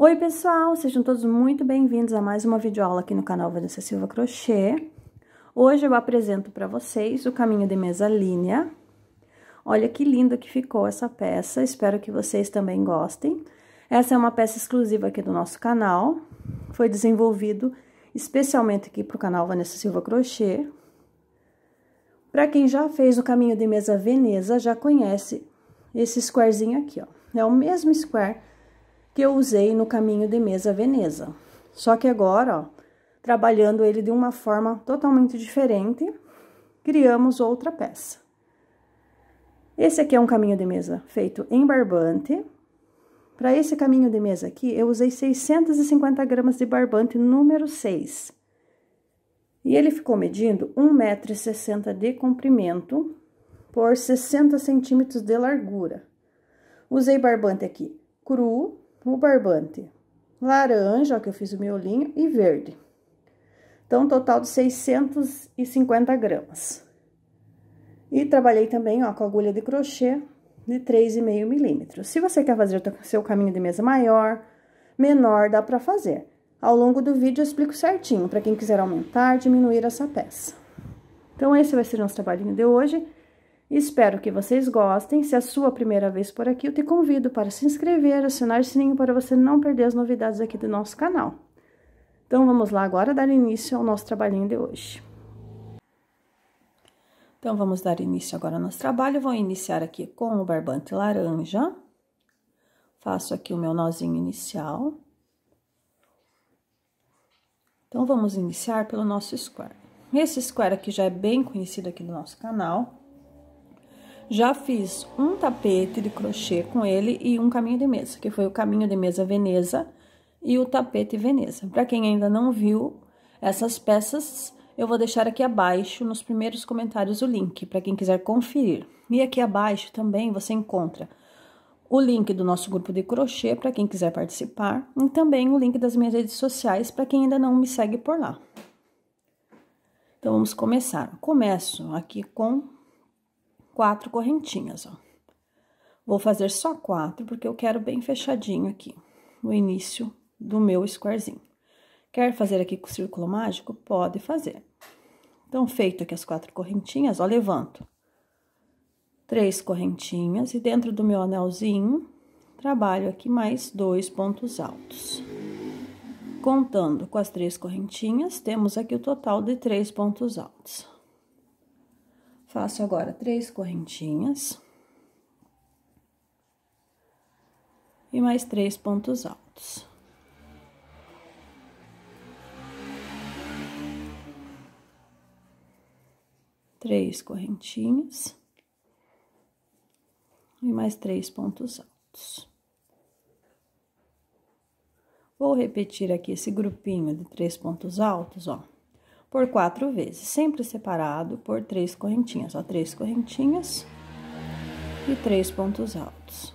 Oi pessoal, sejam todos muito bem-vindos a mais uma videoaula aqui no canal Vanessa Silva Crochê. Hoje eu apresento para vocês o caminho de mesa linha. Olha que linda que ficou essa peça, espero que vocês também gostem. Essa é uma peça exclusiva aqui do nosso canal, foi desenvolvido especialmente aqui para o canal Vanessa Silva Crochê. Para quem já fez o caminho de mesa Veneza, já conhece esse squarezinho aqui, ó. É o mesmo square que eu usei no caminho de mesa Veneza. Só que agora, ó, trabalhando ele de uma forma totalmente diferente, criamos outra peça. Esse aqui é um caminho de mesa feito em barbante. Para esse caminho de mesa aqui, eu usei 650 gramas de barbante número 6. E ele ficou medindo 1,60 m de comprimento por 60 centímetros de largura. Usei barbante aqui cru, o barbante laranja, ó, que eu fiz o miolinho, e verde. Então, um total de 650 gramas. E trabalhei também, ó, com agulha de crochê de 3,5 milímetros. Se você quer fazer o seu caminho de mesa maior, menor, dá pra fazer. Ao longo do vídeo eu explico certinho, para quem quiser aumentar, diminuir essa peça. Então, esse vai ser o nosso trabalhinho de hoje. Espero que vocês gostem. Se é a sua primeira vez por aqui, eu te convido para se inscrever, acionar o sininho para você não perder as novidades aqui do nosso canal. Então, vamos lá agora dar início ao nosso trabalhinho de hoje. Então, vamos dar início agora ao nosso trabalho. Vou iniciar aqui com o barbante laranja. Faço aqui o meu nozinho inicial. Então, vamos iniciar pelo nosso square. Esse square aqui já é bem conhecido aqui do nosso canal. Já fiz um tapete de crochê com ele e um caminho de mesa, que foi o caminho de mesa Veneza e o tapete Veneza. Para quem ainda não viu essas peças, eu vou deixar aqui abaixo, nos primeiros comentários, o link, para quem quiser conferir. E aqui abaixo também você encontra o link do nosso grupo de crochê, para quem quiser participar, e também o link das minhas redes sociais, para quem ainda não me segue por lá. Então, vamos começar. Começo aqui com 4 correntinhas, ó. Vou fazer só 4, porque eu quero bem fechadinho aqui, no início do meu squarezinho. Quer fazer aqui com o círculo mágico? Pode fazer. Então, feito aqui as 4 correntinhas, ó, levanto 3 correntinhas e dentro do meu anelzinho, trabalho aqui mais 2 pontos altos. Contando com as 3 correntinhas, temos aqui o total de 3 pontos altos. Faço agora 3 correntinhas e mais 3 pontos altos. Três correntinhas e mais 3 pontos altos. Vou repetir aqui esse grupinho de 3 pontos altos, ó, por 4 vezes, sempre separado por 3 correntinhas, ó, 3 correntinhas e 3 pontos altos.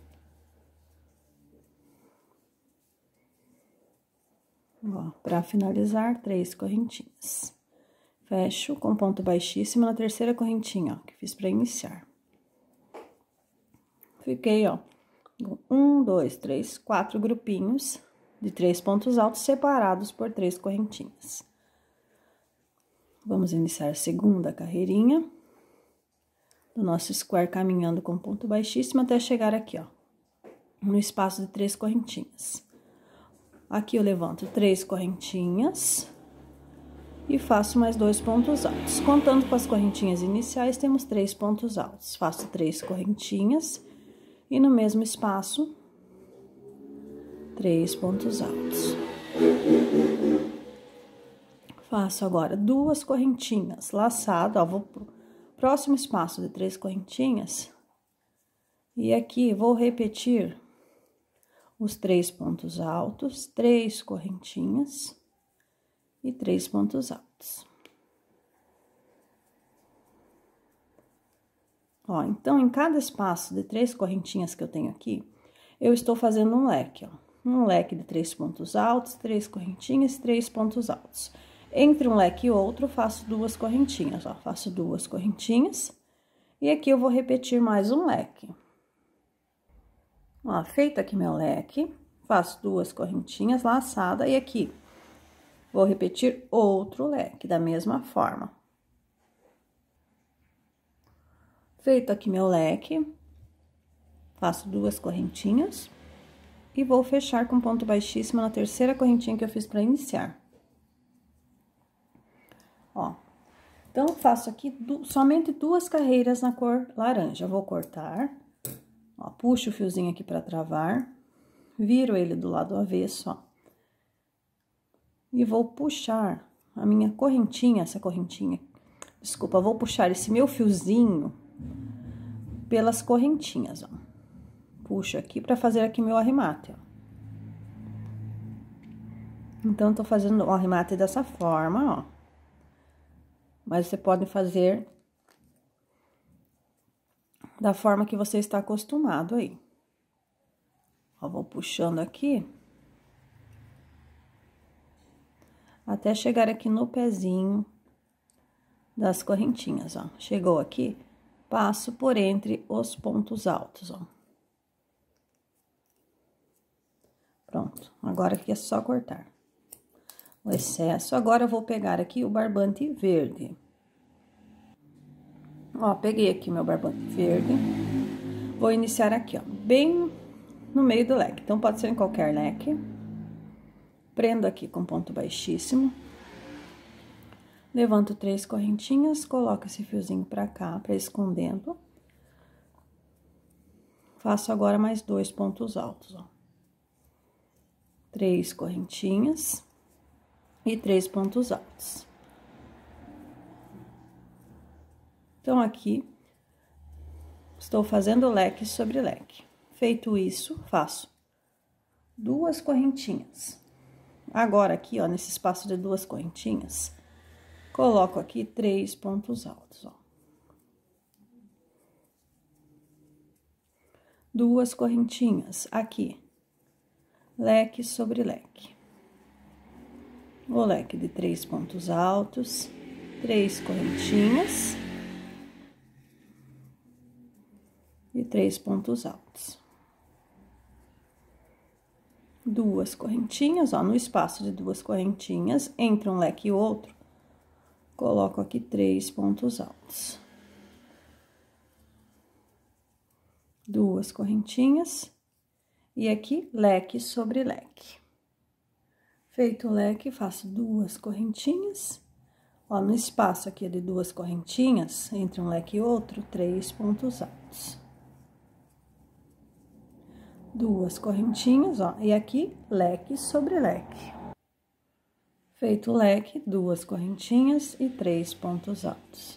Ó, para finalizar, 3 correntinhas. Fecho com ponto baixíssimo na terceira correntinha, ó, que fiz para iniciar. Fiquei, ó, 1, 2, 3, 4 grupinhos de 3 pontos altos separados por 3 correntinhas. Vamos iniciar a segunda carreirinha do nosso square, caminhando com ponto baixíssimo até chegar aqui, ó, no espaço de 3 correntinhas. Aqui eu levanto 3 correntinhas e faço mais 2 pontos altos. Contando com as correntinhas iniciais, temos 3 pontos altos. Faço 3 correntinhas e no mesmo espaço, 3 pontos altos. Faço agora 2 correntinhas, laçado, ó, vou pro próximo espaço de 3 correntinhas. E aqui vou repetir os 3 pontos altos, 3 correntinhas e 3 pontos altos. Ó, então, em cada espaço de 3 correntinhas que eu tenho aqui, eu estou fazendo um leque, ó. Um leque de 3 pontos altos, 3 correntinhas e 3 pontos altos. Entre um leque e outro, faço 2 correntinhas, ó. Faço 2 correntinhas. E aqui eu vou repetir mais um leque. Ó, feito aqui meu leque, faço 2 correntinhas laçada e aqui vou repetir outro leque da mesma forma. Feito aqui meu leque, faço 2 correntinhas e vou fechar com ponto baixíssimo na terceira correntinha que eu fiz para iniciar. Ó, então, faço aqui somente 2 carreiras na cor laranja. Vou cortar, ó, puxo o fiozinho aqui para travar, viro ele do lado avesso, ó. E vou puxar a minha correntinha, essa correntinha, desculpa, vou puxar esse meu fiozinho pelas correntinhas, ó. Puxo aqui para fazer aqui meu arremate, ó. Então, tô fazendo o arremate dessa forma, ó. Mas você pode fazer da forma que você está acostumado aí. Ó, vou puxando aqui. Até chegar aqui no pezinho das correntinhas, ó. Chegou aqui, passo por entre os pontos altos, ó. Pronto, agora aqui é só cortar o excesso. Agora, eu vou pegar aqui o barbante verde. Ó, peguei aqui meu barbante verde. Vou iniciar aqui, ó, bem no meio do leque. Então, pode ser em qualquer leque. Prendo aqui com ponto baixíssimo. Levanto 3 correntinhas, coloco esse fiozinho pra cá, pra escondendo. Faço agora mais 2 pontos altos, ó. 3 correntinhas e 3 pontos altos. Então, aqui, estou fazendo leque sobre leque. Feito isso, faço 2 correntinhas. Agora, aqui, ó, nesse espaço de 2 correntinhas, coloco aqui 3 pontos altos, ó. 2 correntinhas aqui, leque sobre leque. O leque de 3 pontos altos, 3 correntinhas e 3 pontos altos. 2 correntinhas, ó, no espaço de 2 correntinhas, entre um leque e outro, coloco aqui 3 pontos altos. 2 correntinhas e aqui leque sobre leque. Feito o leque, faço 2 correntinhas, ó, no espaço aqui de 2 correntinhas, entre um leque e outro, 3 pontos altos. 2 correntinhas, ó, e aqui leque sobre leque. Feito o leque, 2 correntinhas e 3 pontos altos.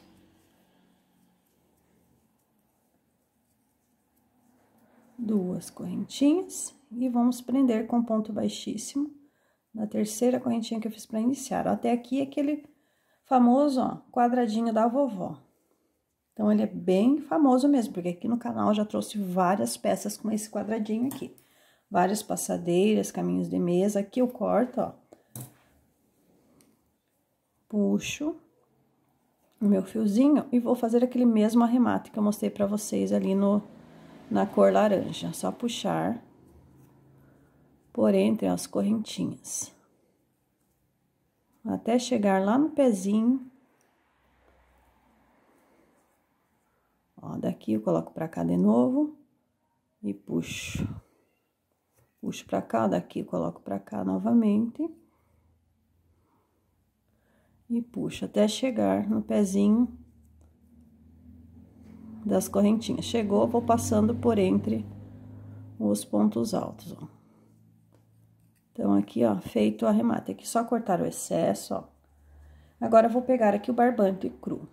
2 correntinhas e vamos prender com ponto baixíssimo na terceira correntinha que eu fiz para iniciar. Até aqui, aquele famoso, ó, quadradinho da vovó. Então, ele é bem famoso mesmo, porque aqui no canal eu já trouxe várias peças com esse quadradinho aqui. Várias passadeiras, caminhos de mesa. Aqui eu corto, ó. Puxo o meu fiozinho e vou fazer aquele mesmo arremate que eu mostrei pra vocês ali na cor laranja. Só puxar por entre as correntinhas. Até chegar lá no pezinho. Ó, daqui eu coloco pra cá de novo e puxo. Puxo pra cá, daqui eu coloco pra cá novamente. E puxo até chegar no pezinho das correntinhas. Chegou, vou passando por entre os pontos altos, ó. Então, aqui, ó, feito o arremate. Aqui, só cortar o excesso, ó. Agora, eu vou pegar aqui o barbante cru.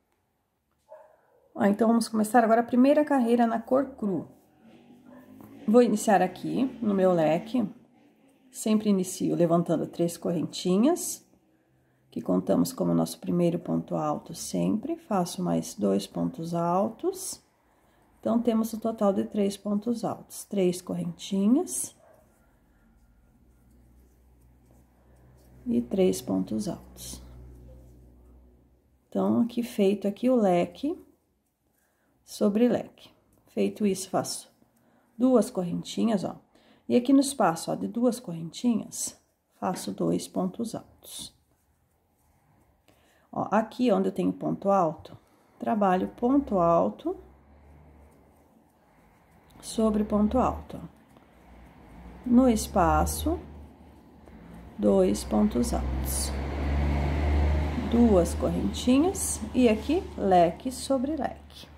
Ó, então, vamos começar agora a primeira carreira na cor cru. Vou iniciar aqui no meu leque. Sempre inicio levantando 3 correntinhas, que contamos como nosso primeiro ponto alto sempre. Faço mais 2 pontos altos. Então, temos o total de 3 pontos altos. 3 correntinhas. E 3 pontos altos. Então, aqui feito aqui o leque sobre leque. Feito isso, faço 2 correntinhas, ó. E aqui no espaço, ó, de 2 correntinhas, faço 2 pontos altos. Ó, aqui onde eu tenho ponto alto, trabalho ponto alto sobre ponto alto, ó. No espaço, 2 pontos altos. 2 correntinhas e aqui leque sobre leque.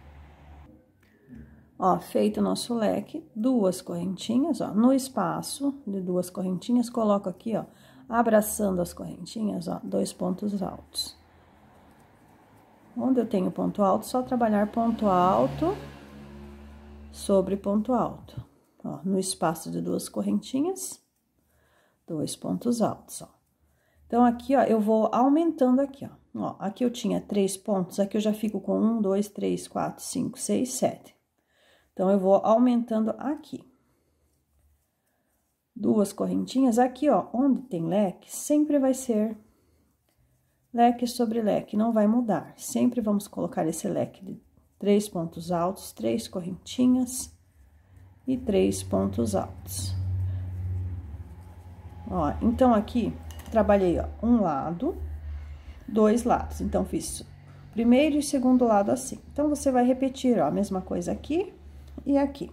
Ó, feito o nosso leque, 2 correntinhas, ó, no espaço de 2 correntinhas, coloco aqui, ó, abraçando as correntinhas, ó, 2 pontos altos. Onde eu tenho ponto alto, só trabalhar ponto alto sobre ponto alto. Ó, no espaço de 2 correntinhas, 2 pontos altos, ó. Então, aqui, ó, eu vou aumentando aqui, ó. Ó, aqui eu tinha 3 pontos, aqui eu já fico com 1, 2, 3, 4, 5, 6, 7. Então, eu vou aumentando aqui. 2 correntinhas, aqui, ó, onde tem leque, sempre vai ser leque sobre leque, não vai mudar. Sempre vamos colocar esse leque de 3 pontos altos, 3 correntinhas e 3 pontos altos. Ó, então, aqui, trabalhei, ó, um lado, 2 lados. Então, fiz primeiro e segundo lado assim. Então, você vai repetir, ó, a mesma coisa aqui e aqui.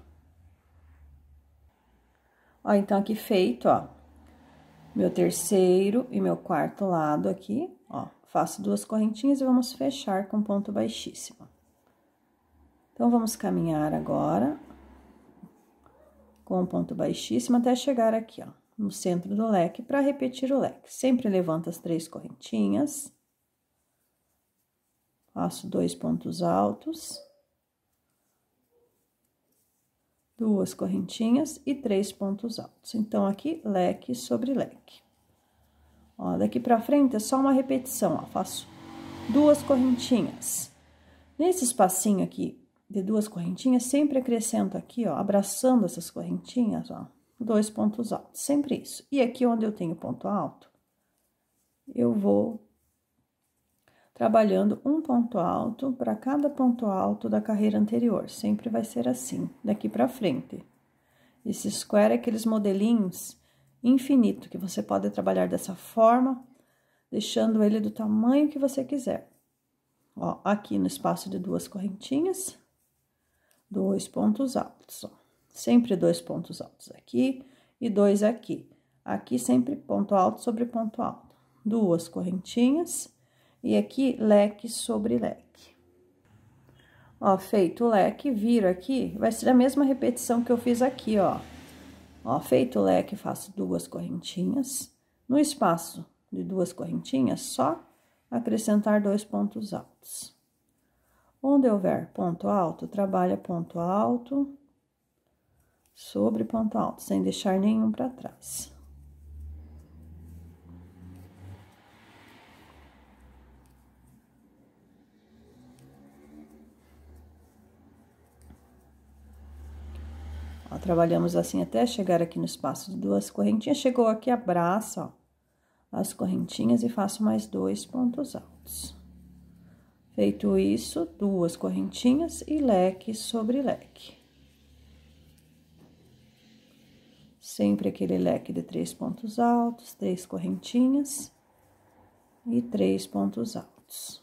Ó, então, aqui feito, ó, meu terceiro e meu quarto lado aqui, ó, faço 2 correntinhas e vamos fechar com ponto baixíssimo. Então, vamos caminhar agora com ponto baixíssimo até chegar aqui, ó, no centro do leque, para repetir o leque. Sempre levanto as 3 correntinhas, faço 2 pontos altos, 2 correntinhas e 3 pontos altos. Então, aqui, leque sobre leque. Ó, daqui pra frente é só uma repetição, ó, faço 2 correntinhas. Nesse espacinho aqui de 2 correntinhas, sempre acrescento aqui, ó, abraçando essas correntinhas, ó, 2 pontos altos, sempre isso. E aqui onde eu tenho ponto alto, eu vou trabalhando um ponto alto para cada ponto alto da carreira anterior. Sempre vai ser assim, daqui pra frente. Esse square é aqueles modelinhos infinito, que você pode trabalhar dessa forma, deixando ele do tamanho que você quiser. Ó, aqui no espaço de 2 correntinhas, 2 pontos altos, ó. Sempre 2 pontos altos aqui e 2 aqui. Aqui sempre ponto alto sobre ponto alto. 2 correntinhas. E aqui, leque sobre leque. Ó, feito o leque, viro aqui, vai ser a mesma repetição que eu fiz aqui, ó. Ó, feito o leque, faço 2 correntinhas. No espaço de 2 correntinhas, só acrescentar 2 pontos altos. Onde houver ponto alto, trabalha ponto alto sobre ponto alto, sem deixar nenhum para trás. Ó, trabalhamos assim até chegar aqui no espaço de 2 correntinhas. Chegou aqui, abraça, ó, as correntinhas e faço mais 2 pontos altos. Feito isso, 2 correntinhas e leque sobre leque. Sempre aquele leque de 3 pontos altos, 3 correntinhas e 3 pontos altos.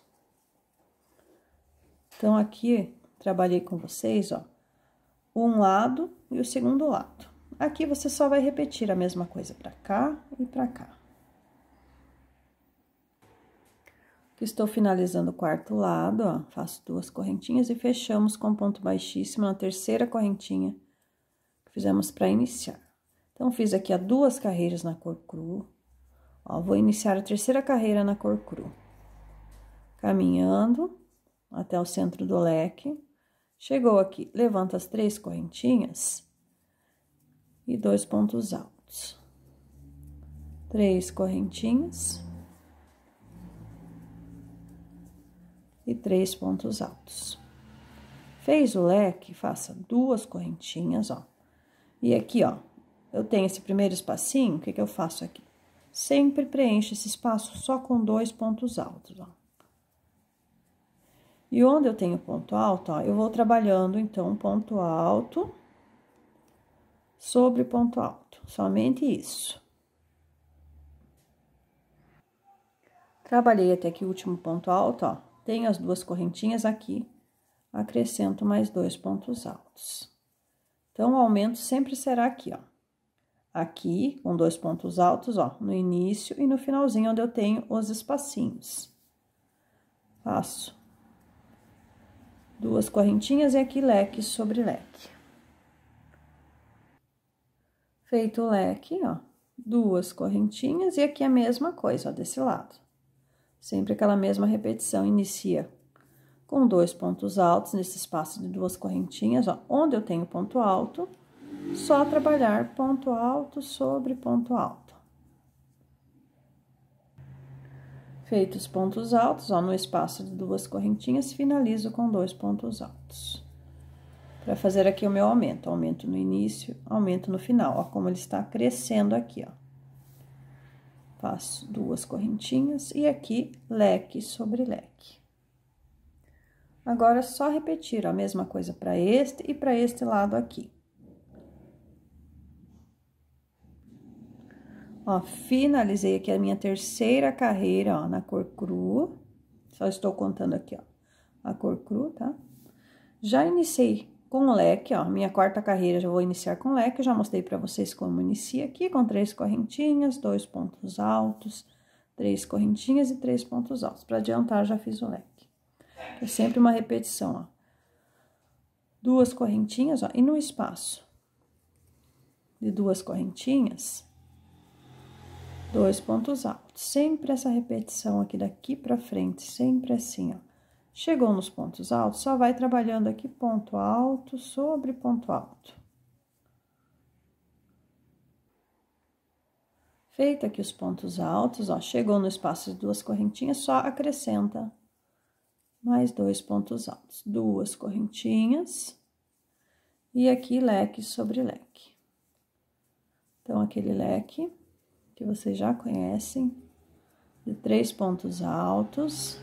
Então, aqui, trabalhei com vocês, ó, um lado e o segundo lado. Aqui, você só vai repetir a mesma coisa pra cá e pra cá. Aqui, estou finalizando o quarto lado, ó, faço 2 correntinhas e fechamos com ponto baixíssimo na terceira correntinha que fizemos para iniciar. Então, fiz aqui, ó, 2 carreiras na cor cru, ó, vou iniciar a terceira carreira na cor cru. Caminhando até o centro do leque. Chegou aqui, levanta as 3 correntinhas e 2 pontos altos. 3 correntinhas e 3 pontos altos. Fez o leque, faça 2 correntinhas, ó. E aqui, ó, eu tenho esse primeiro espacinho, o que que eu faço aqui? Sempre preencho esse espaço só com 2 pontos altos, ó. E onde eu tenho ponto alto, ó, eu vou trabalhando, então, um ponto alto sobre ponto alto, somente isso. Trabalhei até aqui o último ponto alto, ó, tenho as duas correntinhas aqui, acrescento mais 2 pontos altos. Então, o aumento sempre será aqui, ó. Aqui, com 2 pontos altos, ó, no início e no finalzinho, onde eu tenho os espacinhos. Faço 2 correntinhas e aqui leque sobre leque. Feito o leque, ó, 2 correntinhas e aqui a mesma coisa, ó, desse lado. Sempre aquela mesma repetição, inicia com 2 pontos altos nesse espaço de 2 correntinhas, ó, onde eu tenho ponto alto, só trabalhar ponto alto sobre ponto alto. Feitos os pontos altos, ó, no espaço de 2 correntinhas, finalizo com 2 pontos altos. Para fazer aqui o meu aumento, aumento no início, aumento no final, ó, como ele está crescendo aqui, ó. Faço 2 correntinhas e aqui leque sobre leque. Agora, é só repetir, ó, a mesma coisa para este e para este lado aqui. Ó, finalizei aqui a minha terceira carreira, ó, na cor cru. Só estou contando aqui, ó, a cor cru, tá? Já iniciei com leque, ó, minha quarta carreira já vou iniciar com leque, já mostrei pra vocês como inicia aqui, com 3 correntinhas, 2 pontos altos, 3 correntinhas e 3 pontos altos. Pra adiantar, já fiz o leque. É sempre uma repetição, ó. 2 correntinhas, ó, e no espaço de 2 correntinhas, 2 pontos altos. Sempre essa repetição aqui daqui pra frente, sempre assim, ó. Chegou nos pontos altos, só vai trabalhando aqui ponto alto sobre ponto alto. Feito aqui os pontos altos, ó, chegou no espaço de 2 correntinhas, só acrescenta mais 2 pontos altos. 2 correntinhas e aqui leque sobre leque. Então, aquele leque que vocês já conhecem, de 3 pontos altos,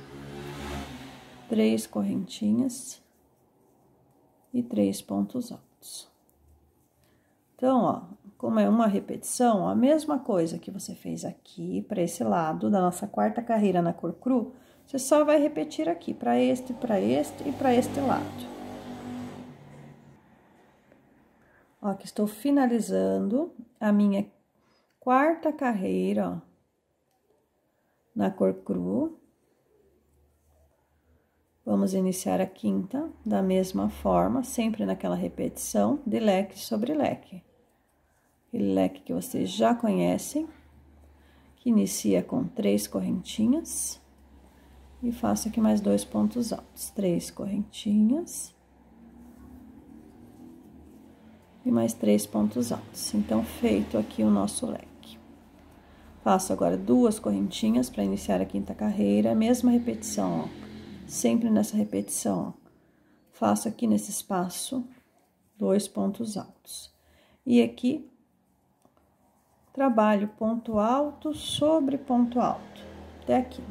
3 correntinhas e 3 pontos altos. Então, ó, como é uma repetição, ó, a mesma coisa que você fez aqui para esse lado da nossa quarta carreira na cor cru, você só vai repetir aqui para este e para este lado. Ó, aqui estou finalizando a minha quarta carreira, ó, na cor cru. Vamos iniciar a quinta da mesma forma, sempre naquela repetição de leque sobre leque. Aquele leque que vocês já conhecem, que inicia com 3 correntinhas. E faço aqui mais 2 pontos altos. 3 correntinhas. E mais 3 pontos altos. Então, feito aqui o nosso leque. Faço agora 2 correntinhas para iniciar a quinta carreira, mesma repetição, ó. Sempre nessa repetição, ó, faço aqui nesse espaço 2 pontos altos. E aqui, trabalho ponto alto sobre ponto alto, até aqui.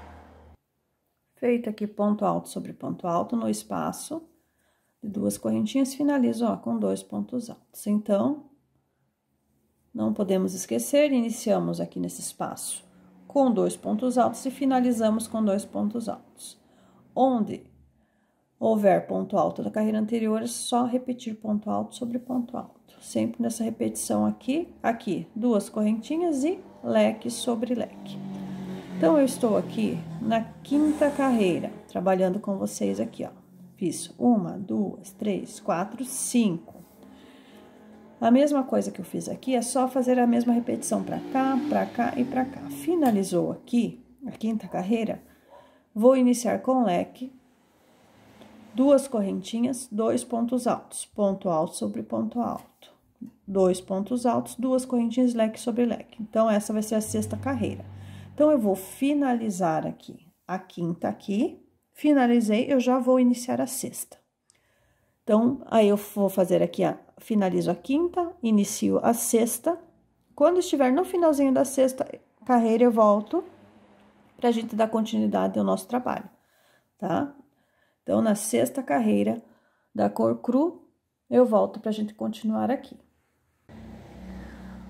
Feito aqui ponto alto sobre ponto alto no espaço de 2 correntinhas, finalizo, ó, com 2 pontos altos. Então, não podemos esquecer, iniciamos aqui nesse espaço com 2 pontos altos e finalizamos com 2 pontos altos. Onde houver ponto alto da carreira anterior, é só repetir ponto alto sobre ponto alto. Sempre nessa repetição aqui, 2 correntinhas e leque sobre leque. Então, eu estou aqui na quinta carreira, trabalhando com vocês aqui, ó. Fiz 1, 2, 3, 4, 5. A mesma coisa que eu fiz aqui, é só fazer a mesma repetição pra cá e pra cá. Finalizou aqui, a quinta carreira, vou iniciar com leque, 2 correntinhas, 2 pontos altos, ponto alto sobre ponto alto, 2 pontos altos, 2 correntinhas, leque sobre leque. Então, essa vai ser a sexta carreira. Então, eu vou finalizar aqui, a quinta aqui, finalizei, eu já vou iniciar a sexta. Então, aí eu vou fazer aqui, finalizo a quinta, inicio a sexta. Quando estiver no finalzinho da sexta carreira, eu volto pra gente dar continuidade ao nosso trabalho, tá? Então, na sexta carreira da cor cru, eu volto pra gente continuar aqui.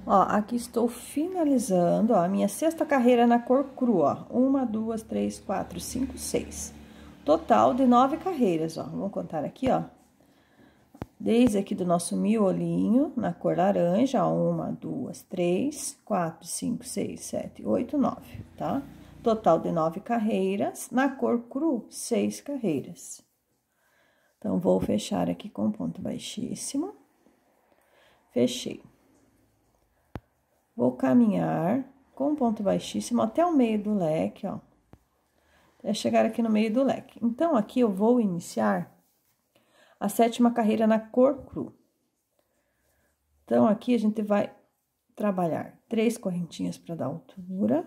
Ó, aqui estou finalizando, ó, a minha sexta carreira na cor cru, ó. 1, 2, 3, 4, 5, 6. Total de 9 carreiras, ó. Vamos contar aqui, ó. Desde aqui do nosso miolinho, na cor laranja, ó. 1, 2, 3, 4, 5, 6, 7, 8, 9, tá? Total de 9 carreiras. Na cor cru, 6 carreiras. Então, vou fechar aqui com ponto baixíssimo. Fechei. Vou caminhar com ponto baixíssimo até o meio do leque, ó. Até chegar aqui no meio do leque. Então, aqui eu vou iniciar a sétima carreira na cor cru. Então, aqui a gente vai trabalhar 3 correntinhas para dar altura.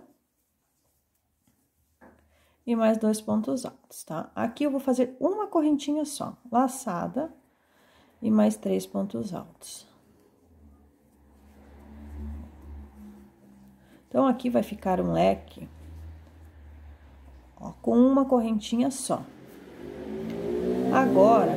E mais 2 pontos altos, tá? Aqui eu vou fazer uma correntinha só, laçada, e mais 3 pontos altos. Então, aqui vai ficar um leque, ó, com uma correntinha só. Agora,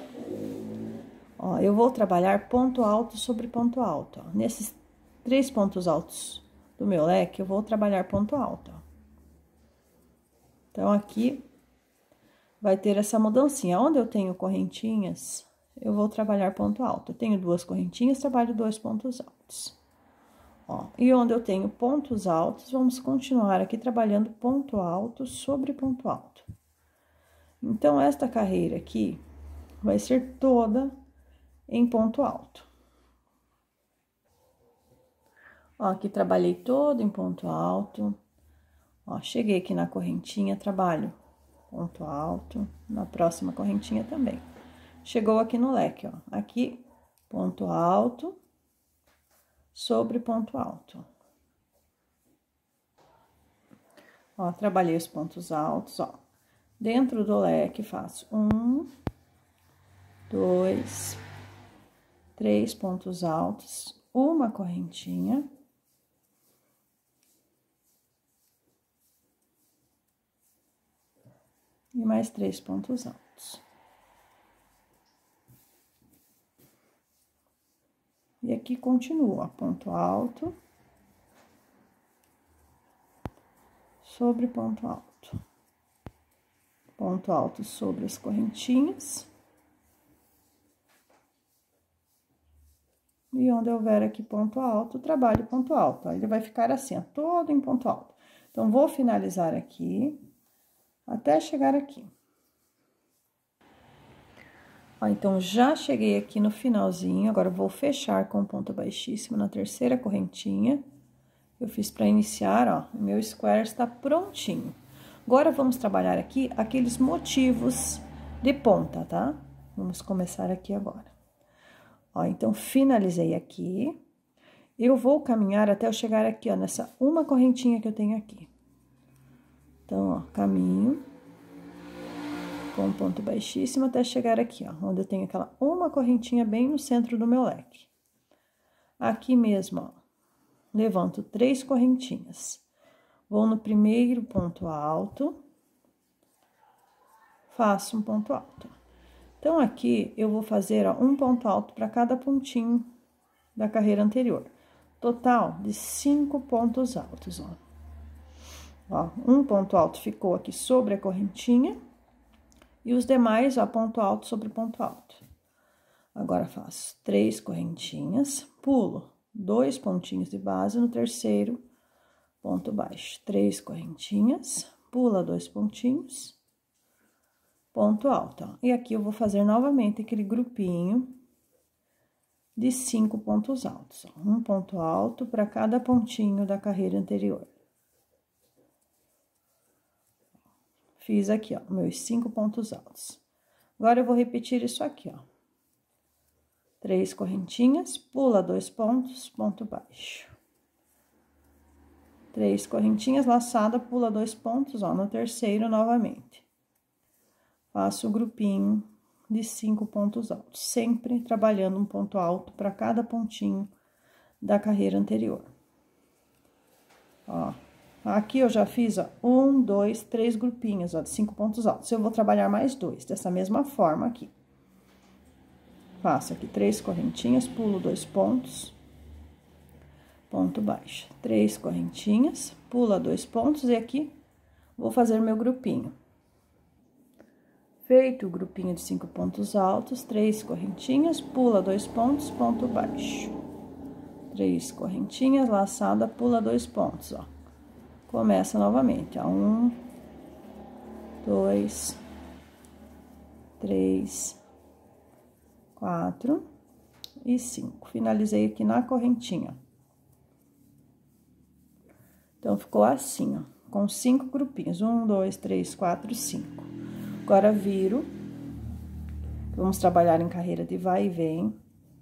ó, eu vou trabalhar ponto alto sobre ponto alto, ó. Nesses 3 pontos altos do meu leque, eu vou trabalhar ponto alto, ó. Então, aqui vai ter essa mudancinha. Onde eu tenho correntinhas, eu vou trabalhar ponto alto. Eu tenho 2 correntinhas, trabalho 2 pontos altos. Ó, e onde eu tenho pontos altos, vamos continuar aqui trabalhando ponto alto sobre ponto alto. Então, esta carreira aqui vai ser toda em ponto alto. Ó, aqui trabalhei todo em ponto alto. Ó, cheguei aqui na correntinha, trabalho ponto alto, na próxima correntinha também. Chegou aqui no leque, ó, aqui ponto alto sobre ponto alto. Ó, trabalhei os pontos altos, ó. Dentro do leque, faço 1, 2, 3 pontos altos, uma correntinha. E mais 3 pontos altos. E aqui continua, ponto alto, sobre ponto alto. Ponto alto sobre as correntinhas. E onde houver aqui ponto alto, trabalho ponto alto. Aí ele vai ficar assim, ó, todo em ponto alto. Então, vou finalizar aqui, até chegar aqui. Ó, então, já cheguei aqui no finalzinho, agora vou fechar com ponto baixíssimo na terceira correntinha. Eu fiz para iniciar, ó, o meu square está prontinho. Agora, vamos trabalhar aqui aqueles motivos de ponta, tá? Vamos começar aqui agora. Ó, então, finalizei aqui. Eu vou caminhar até eu chegar aqui, ó, nessa uma correntinha que eu tenho aqui. Então, ó, caminho com ponto baixíssimo até chegar aqui, ó, onde eu tenho aquela uma correntinha bem no centro do meu leque. Aqui mesmo, ó, levanto 3 correntinhas. Vou no primeiro ponto alto, faço um ponto alto. Então, aqui, eu vou fazer, ó, um ponto alto para cada pontinho da carreira anterior. Total de 5 pontos altos, ó. Ó, um ponto alto ficou aqui sobre a correntinha, e os demais, ó, ponto alto sobre ponto alto. Agora, faço 3 correntinhas, pulo 2 pontinhos de base no terceiro ponto baixo. 3 correntinhas, pula 2 pontinhos, ponto alto, ó. E aqui eu vou fazer novamente aquele grupinho de 5 pontos altos, ó. Um ponto alto para cada pontinho da carreira anterior. Fiz aqui, ó, meus 5 pontos altos. Agora, eu vou repetir isso aqui, ó. 3 correntinhas, pula 2 pontos, ponto baixo. 3 correntinhas, laçada, pula 2 pontos, ó, no terceiro novamente. Faço o grupinho de 5 pontos altos, sempre trabalhando um ponto alto para cada pontinho da carreira anterior. Ó, aqui eu já fiz, ó, 1, 2, 3 grupinhos, ó, de 5 pontos altos. Eu vou trabalhar mais 2, dessa mesma forma aqui. Faço aqui 3 correntinhas, pulo 2 pontos. ponto baixo. 3 correntinhas, pula 2 pontos e aqui vou fazer meu grupinho. Feito o grupinho de 5 pontos altos, 3 correntinhas, pula 2 pontos, ponto baixo. 3 correntinhas, laçada, pula 2 pontos, ó. Começa novamente, ó. 1, 2, 3, 4 e 5. Finalizei aqui na correntinha. Então, ficou assim, ó, com 5 grupinhos. 1, 2, 3, 4, 5. Agora, viro. Vamos trabalhar em carreira de vai e vem.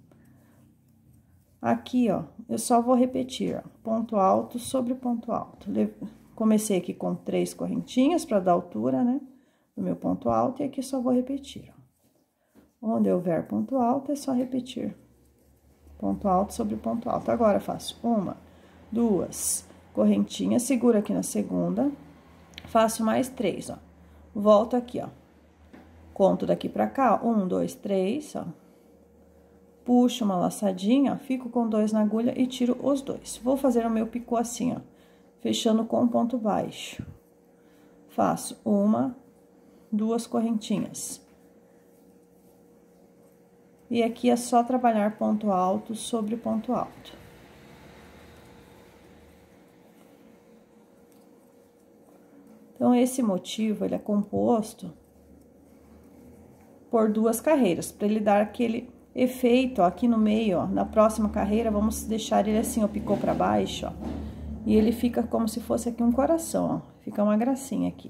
Aqui, ó, eu só vou repetir, ó, ponto alto sobre ponto alto. Comecei aqui com 3 correntinhas para dar altura, né, do meu ponto alto, e aqui só vou repetir, ó. Onde houver ponto alto, é só repetir. Ponto alto sobre ponto alto. Agora, faço 1, 2 correntinhas, seguro aqui na segunda, faço mais 3, ó. Volto aqui, ó. Conto daqui pra cá, ó. 1, 2, 3, ó. Puxo uma laçadinha, ó, fico com 2 na agulha e tiro os 2. Vou fazer o meu picô assim, ó, fechando com ponto baixo. Faço 1, 2 correntinhas. E aqui é só trabalhar ponto alto sobre ponto alto. Então, esse motivo, ele é composto por 2 carreiras, para ele dar aquele efeito, ó, aqui no meio, ó. Na próxima carreira, vamos deixar ele assim, ó, picô pra baixo, ó. E ele fica como se fosse aqui um coração, ó. Fica uma gracinha aqui.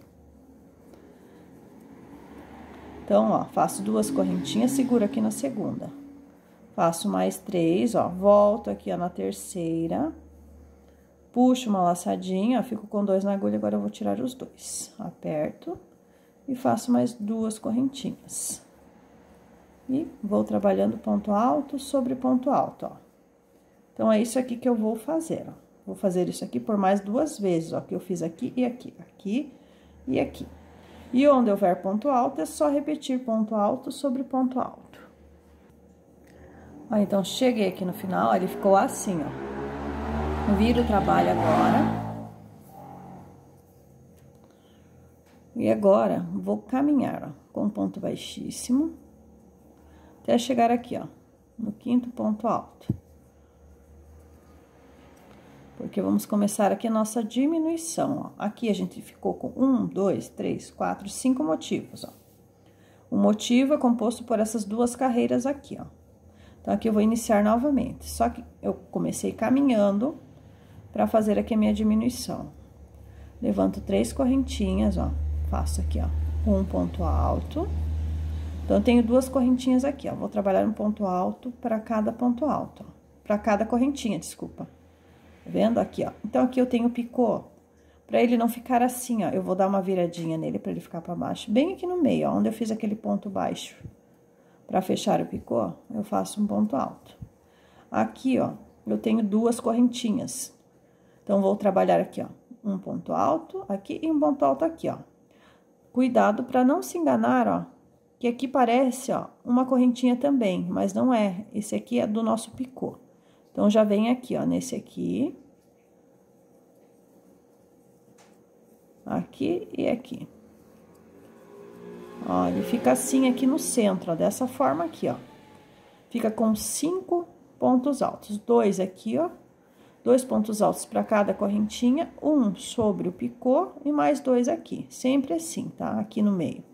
Então, ó, faço 2 correntinhas, seguro aqui na segunda. Faço mais 3, ó, volto aqui, ó, na terceira. Puxo uma laçadinha, ó, fico com 2 na agulha, agora eu vou tirar os 2. Aperto e faço mais 2 correntinhas. E vou trabalhando ponto alto sobre ponto alto, ó. Então, é isso aqui que eu vou fazer, ó. Vou fazer isso aqui por mais 2 vezes, ó, que eu fiz aqui e aqui, aqui e aqui. E onde houver ponto alto, é só repetir ponto alto sobre ponto alto. Ó, então, cheguei aqui no final, ó, ele ficou assim, ó. Viro o trabalho agora. E agora, vou caminhar, ó, com ponto baixíssimo, até chegar aqui, ó, no 5º ponto alto. Porque vamos começar aqui a nossa diminuição, ó. Aqui a gente ficou com 1, 2, 3, 4, 5 motivos, ó. O motivo é composto por essas 2 carreiras aqui, ó. Então, aqui eu vou iniciar novamente. Só que eu comecei caminhando para fazer aqui a minha diminuição. Levanto 3 correntinhas, ó. Faço aqui, ó, um ponto alto. Então, eu tenho 2 correntinhas aqui, ó. Vou trabalhar um ponto alto para cada ponto alto, ó. Para cada correntinha, desculpa. Tá vendo? Aqui, ó. Então, aqui eu tenho o picô. Pra ele não ficar assim, ó, eu vou dar uma viradinha nele pra ele ficar pra baixo. Bem aqui no meio, ó, onde eu fiz aquele ponto baixo. Pra fechar o picô, eu faço um ponto alto. Aqui, ó, eu tenho 2 correntinhas. Então, vou trabalhar aqui, ó, um ponto alto aqui e um ponto alto aqui, ó. Cuidado pra não se enganar, ó, que aqui parece, ó, uma correntinha também, mas não é. Esse aqui é do nosso picô. Então, já vem aqui, ó, nesse aqui. Aqui e aqui. Ó, ele fica assim aqui no centro, ó, dessa forma aqui, ó. Fica com 5 pontos altos. 2 aqui, ó. 2 pontos altos para cada correntinha. 1 sobre o picô e mais 2 aqui. Sempre assim, tá? Aqui no meio.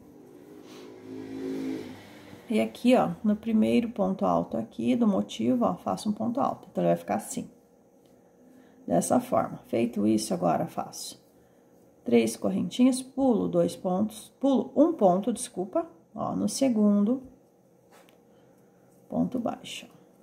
E aqui, ó, no primeiro ponto alto aqui do motivo, ó, faço um ponto alto. Então, ele vai ficar assim. Dessa forma. Feito isso, agora faço 3 correntinhas, pulo 2 pontos, pulo um ponto, desculpa, ó, no segundo ponto baixo.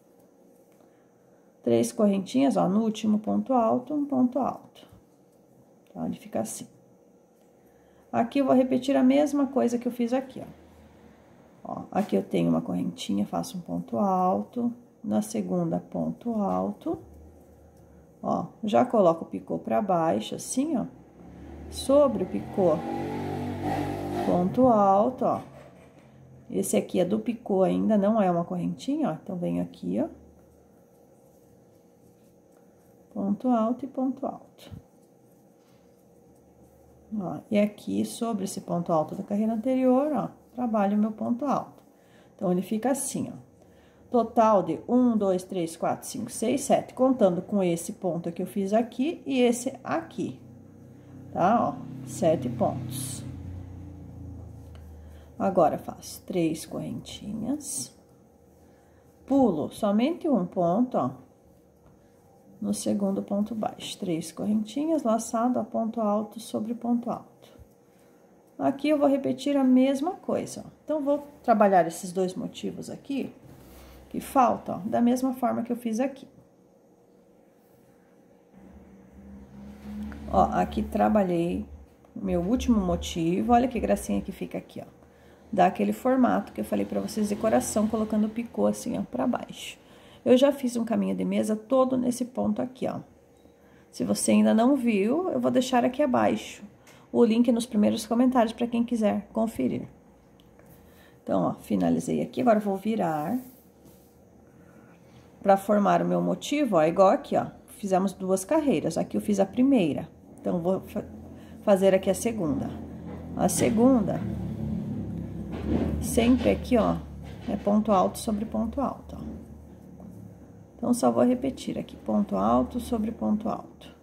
3 correntinhas, ó, no último ponto alto, um ponto alto. Tá? Ele fica assim. Aqui eu vou repetir a mesma coisa que eu fiz aqui, ó. Ó, aqui eu tenho uma correntinha, faço um ponto alto, na segunda ponto alto, ó, já coloco o picô pra baixo, assim, ó, sobre o picô, ponto alto, ó. Esse aqui é do picô ainda, não é uma correntinha, ó, então venho aqui, ó, ponto alto e ponto alto. Ó, e aqui, sobre esse ponto alto da carreira anterior, ó, trabalho o meu ponto alto. Então, ele fica assim, ó. Total de 1, 2, 3, 4, 5, 6, 7, contando com esse ponto que eu fiz aqui e esse aqui, tá? Ó, 7 pontos. Agora, faço 3 correntinhas, pulo somente um ponto, ó, no segundo ponto baixo. 3 correntinhas, laçado a ponto alto sobre ponto alto. Aqui, eu vou repetir a mesma coisa, ó. Então, vou trabalhar esses dois motivos aqui, que falta, ó, da mesma forma que eu fiz aqui. Ó, aqui trabalhei o meu último motivo, olha que gracinha que fica aqui, ó. Dá aquele formato que eu falei pra vocês de coração, colocando o picô assim, ó, pra baixo. Eu já fiz um caminho de mesa todo nesse ponto aqui, ó. Se você ainda não viu, eu vou deixar aqui abaixo o link nos primeiros comentários pra quem quiser conferir. Então, ó, finalizei aqui, agora eu vou virar. Pra formar o meu motivo, ó, igual aqui, ó, fizemos 2 carreiras. Aqui eu fiz a primeira, então, vou fazer aqui a segunda. A segunda, sempre aqui, ó, é ponto alto sobre ponto alto, ó. Então, só vou repetir aqui, ponto alto sobre ponto alto.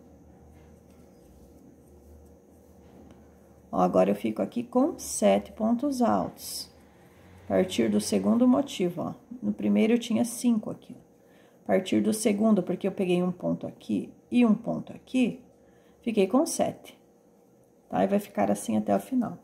Ó, agora eu fico aqui com 7 pontos altos. A partir do segundo motivo, ó. No primeiro eu tinha 5 aqui, ó. A partir do segundo, porque eu peguei um ponto aqui e um ponto aqui, fiquei com 7, tá? E vai ficar assim até o final.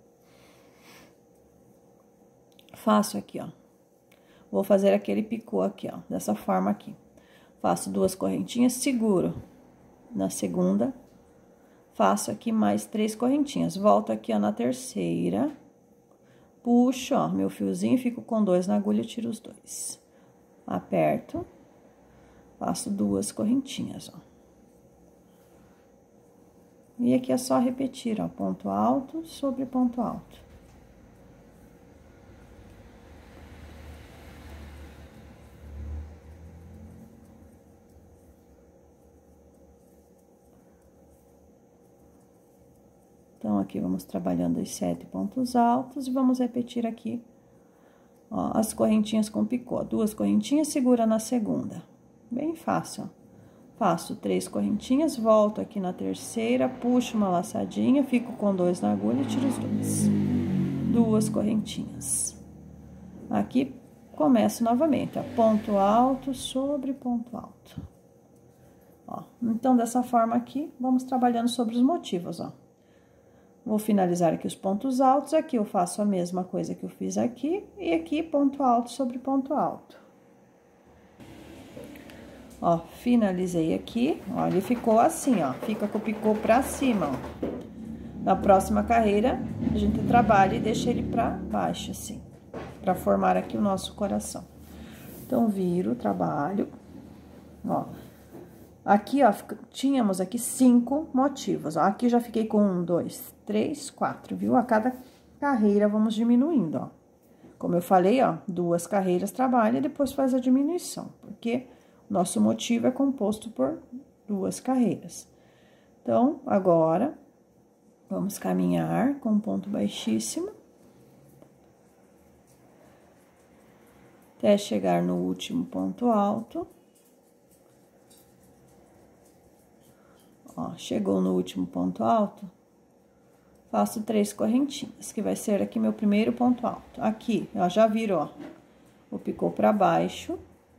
Faço aqui, ó. Vou fazer aquele picô aqui, ó, dessa forma aqui. Faço 2 correntinhas, seguro na segunda, faço aqui mais 3 correntinhas. Volto aqui, ó, na terceira, puxo, ó, meu fiozinho, fico com 2 na agulha e tiro os 2. Aperto. Faço 2 correntinhas, ó. E aqui é só repetir, ó, ponto alto sobre ponto alto. Então, aqui vamos trabalhando os 7 pontos altos e vamos repetir aqui, ó, as correntinhas com picô. 2 correntinhas, segura na segunda. Bem fácil, ó. Faço 3 correntinhas, volto aqui na terceira, puxo uma laçadinha, fico com 2 na agulha e tiro os 2. 2 correntinhas. Aqui, começo novamente, ó, ponto alto sobre ponto alto. Ó, então, dessa forma aqui, vamos trabalhando sobre os motivos, ó. Vou finalizar aqui os pontos altos, aqui eu faço a mesma coisa que eu fiz aqui, e aqui ponto alto sobre ponto alto. Ó, finalizei aqui, ó, ele ficou assim, ó, fica com o picô pra cima, ó. Na próxima carreira, a gente trabalha e deixa ele pra baixo, assim, pra formar aqui o nosso coração. Então, viro, trabalho, ó. Aqui, ó, tínhamos aqui 5 motivos, ó. Aqui já fiquei com 1, 2, 3, 4, viu? A cada carreira, vamos diminuindo, ó. Como eu falei, ó, 2 carreiras trabalha e depois faz a diminuição, porque nosso motivo é composto por 2 carreiras. Então, agora, vamos caminhar com um ponto baixíssimo, até chegar no último ponto alto. Ó, chegou no último ponto alto, faço 3 correntinhas, que vai ser aqui meu primeiro ponto alto. Aqui, ó, já viro, ó, o picô pra baixo,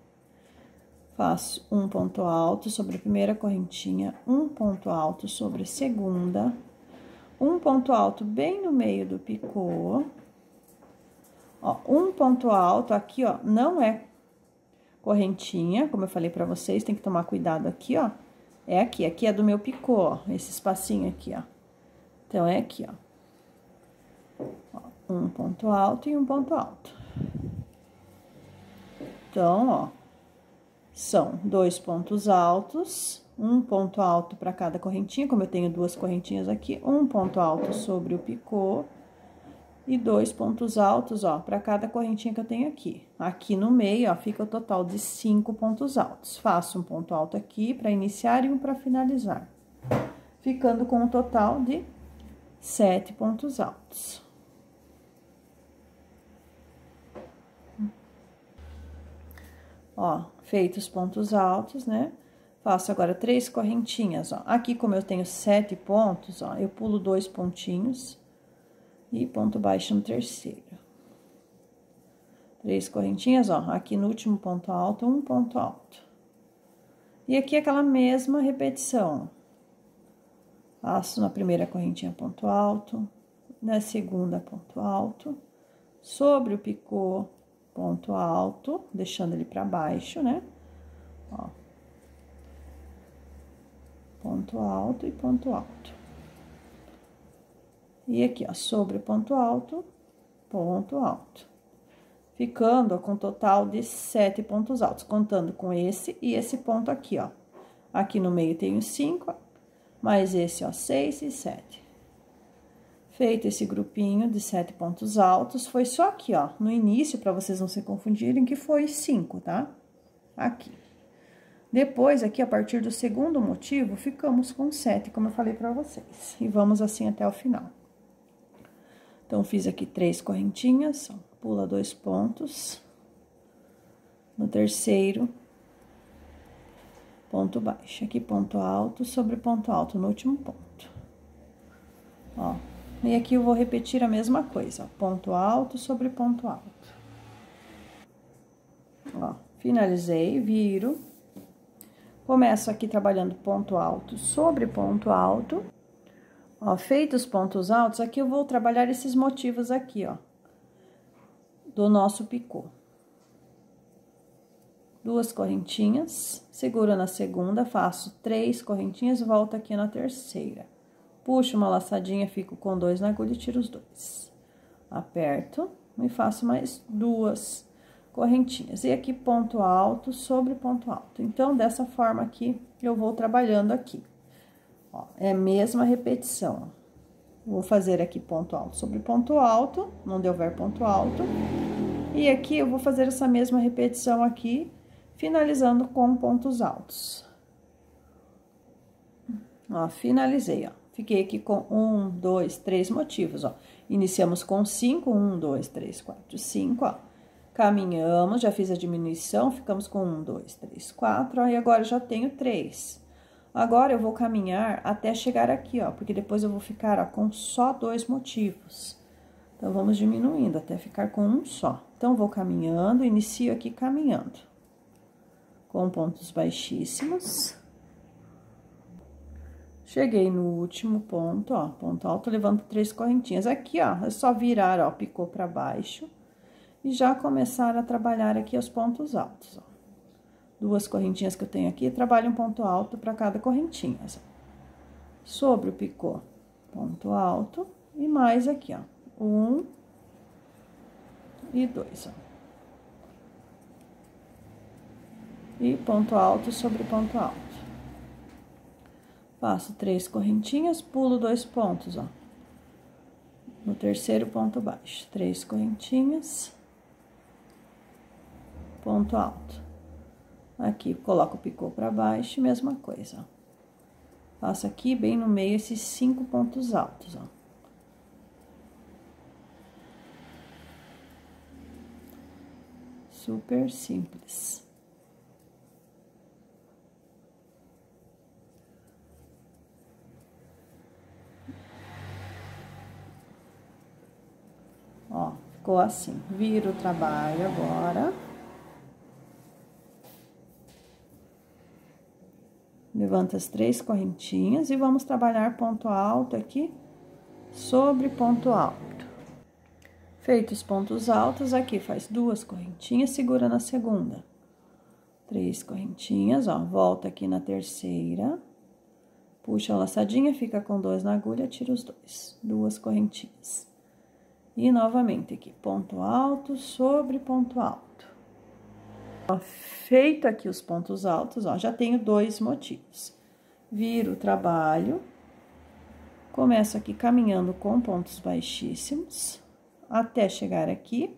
faço um ponto alto sobre a primeira correntinha, um ponto alto sobre a segunda, um ponto alto bem no meio do picô, ó, um ponto alto aqui, ó, não é correntinha, como eu falei pra vocês, tem que tomar cuidado aqui, ó. É aqui, aqui é do meu picô, ó, esse espacinho aqui, ó. Então, é aqui, ó. Um ponto alto e um ponto alto. Então, ó, são 2 pontos altos, um ponto alto para cada correntinha, como eu tenho 2 correntinhas aqui, um ponto alto sobre o picô e 2 pontos altos, ó, para cada correntinha que eu tenho aqui. Aqui no meio, ó, fica o total de 5 pontos altos. Faço um ponto alto aqui para iniciar e um para finalizar, ficando com um total de 7 pontos altos. Ó, feitos os pontos altos, né? Faço agora 3 correntinhas, ó. Aqui, como eu tenho 7 pontos, ó, eu pulo 2 pontinhos e ponto baixo no terceiro. 3 correntinhas, ó. Aqui no último ponto alto, um ponto alto. E aqui aquela mesma repetição. Faço na primeira correntinha ponto alto, na segunda ponto alto, sobre o picô, ponto alto, deixando ele para baixo, né? Ó. Ponto alto e ponto alto. E aqui, ó, sobre o ponto alto, ficando, ó, com um total de 7 pontos altos, contando com esse e esse ponto aqui, ó. Aqui no meio tenho 5, mais esse, ó, 6 e 7. Feito esse grupinho de 7 pontos altos, foi só aqui, ó, no início, para vocês não se confundirem, que foi 5, tá? Aqui. Depois, aqui, a partir do segundo motivo, ficamos com 7, como eu falei pra vocês. E vamos assim até o final. Então, fiz aqui 3 correntinhas, ó, pula 2 pontos. No terceiro, ponto baixo. Aqui, ponto alto sobre ponto alto, no último ponto. Ó. E aqui eu vou repetir a mesma coisa, ó, ponto alto sobre ponto alto. Ó, finalizei, viro. Começo aqui trabalhando ponto alto sobre ponto alto. Ó, feitos os pontos altos, aqui eu vou trabalhar esses motivos aqui, ó, do nosso picô. 2 correntinhas, seguro na segunda, faço 3 correntinhas, volto aqui na terceira. Puxo uma laçadinha, fico com 2 na agulha e tiro os 2. Aperto e faço mais 2 correntinhas. E aqui, ponto alto sobre ponto alto. Então, dessa forma aqui, eu vou trabalhando aqui. Ó, é a mesma repetição. Vou fazer aqui ponto alto sobre ponto alto, onde houver ponto alto. E aqui, eu vou fazer essa mesma repetição aqui, finalizando com pontos altos. Ó, finalizei, ó. Fiquei aqui com 1, 2, 3 motivos, ó. Iniciamos com 5, 1, 2, 3, 4, 5, ó. Caminhamos, já fiz a diminuição, ficamos com 1, 2, 3, 4, ó. E agora, já tenho 3. Agora, eu vou caminhar até chegar aqui, ó. Porque depois eu vou ficar, ó, com só 2 motivos. Então, vamos diminuindo até ficar com um só. Então, vou caminhando, inicio aqui caminhando. Com pontos baixíssimos. Cheguei no último ponto, ó, ponto alto, levanto 3 correntinhas. Aqui, ó, é só virar, ó, picô pra baixo e já começar a trabalhar aqui os pontos altos, ó. 2 correntinhas que eu tenho aqui, trabalho um ponto alto pra cada correntinha, ó. Sobre o picô, ponto alto e mais aqui, ó, 1 e 2, ó. E ponto alto sobre ponto alto. Faço 3 correntinhas, pulo 2 pontos, ó. No terceiro ponto baixo, 3 correntinhas, ponto alto. Aqui, coloco o picô pra baixo, mesma coisa, ó. Faço aqui, bem no meio, esses 5 pontos altos, ó. Super simples. Ó, ficou assim. Viro o trabalho agora. Levanta as 3 correntinhas e vamos trabalhar ponto alto aqui sobre ponto alto. Feitos os pontos altos, aqui faz 2 correntinhas, segura na segunda. 3 correntinhas, ó, volta aqui na terceira. Puxa a laçadinha, fica com 2 na agulha, tira os 2. 2 correntinhas. E novamente aqui, ponto alto sobre ponto alto. Ó, feito aqui os pontos altos, ó, já tenho 2 motivos. Viro o trabalho, começo aqui caminhando com pontos baixíssimos, até chegar aqui.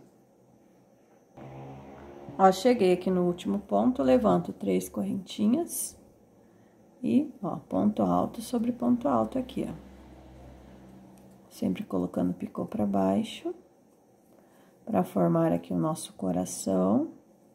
Ó, cheguei aqui no último ponto, levanto 3 correntinhas e, ó, ponto alto sobre ponto alto aqui, ó. Sempre colocando picô pra baixo, pra formar aqui o nosso coração.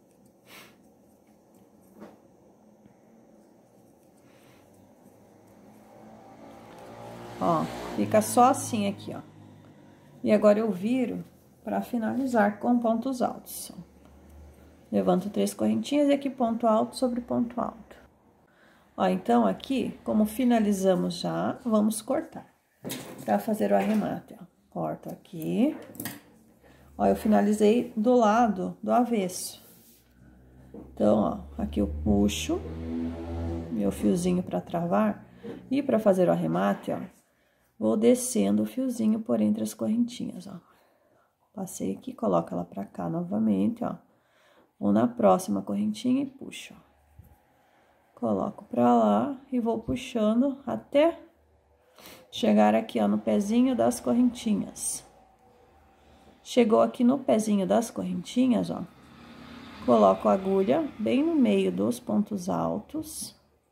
Ó, fica só assim aqui, ó. E agora eu viro pra finalizar com pontos altos, ó. Levanto 3 correntinhas e aqui ponto alto sobre ponto alto. Ó, então aqui, como finalizamos já, vamos cortar. Pra fazer o arremate, ó. Corto aqui. Ó, eu finalizei do lado do avesso. Então, ó, aqui eu puxo meu fiozinho pra travar. E pra fazer o arremate, ó, vou descendo o fiozinho por entre as correntinhas, ó. Passei aqui, coloco ela pra cá novamente, ó. Vou na próxima correntinha e puxo, ó. Coloco pra lá e vou puxando até chegar aqui, ó, no pezinho das correntinhas. Chegou aqui no pezinho das correntinhas, ó. Coloco a agulha bem no meio dos pontos altos.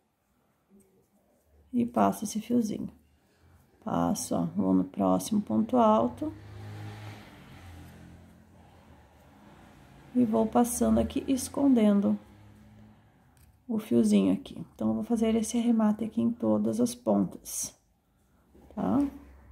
E passo esse fiozinho. Passo, ó, vou no próximo ponto alto. E vou passando aqui, escondendo o fiozinho aqui. Então, eu vou fazer esse arremate aqui em todas as pontas, tá?